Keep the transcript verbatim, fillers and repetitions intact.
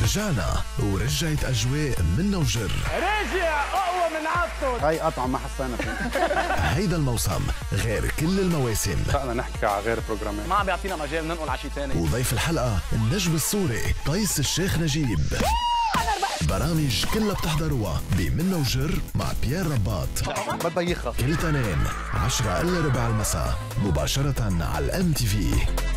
رجعنا ورجعت أجواء منا وجر. رجع أقوى من عطل. هاي قطعة ما حسينا فيها. هيدا الموسم غير كل المواسم. بدنا نحكي على غير بروجرامات. ما عم بيعطينا مجال ننقل على شيء ثاني. وضيف الحلقة النجم السوري قيس الشيخ نجيب. برامج كلها بتحضروها بمنا وجر مع بيير رباط. بدها يخرب. كل تنين عشرة إلا ربع المساء مباشرة على الام تي في.